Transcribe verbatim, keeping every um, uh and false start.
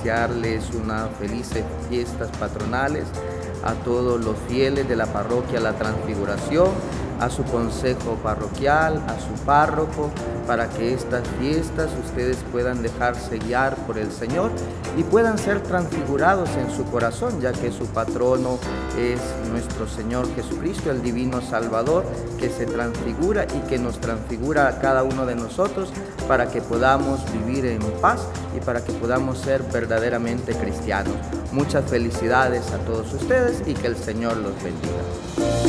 desearles unas felices fiestas patronales a todos los fieles de la parroquia La Transfiguración, a su consejo parroquial, a su párroco, para que estas fiestas ustedes puedan dejarse guiar por el Señor y puedan ser transfigurados en su corazón, ya que su patrono es nuestro Señor Jesucristo, el divino Salvador, que se transfigura y que nos transfigura a cada uno de nosotros para que podamos vivir en paz y para que podamos ser verdaderamente cristianos. Muchas felicidades a todos ustedes y que el Señor los bendiga.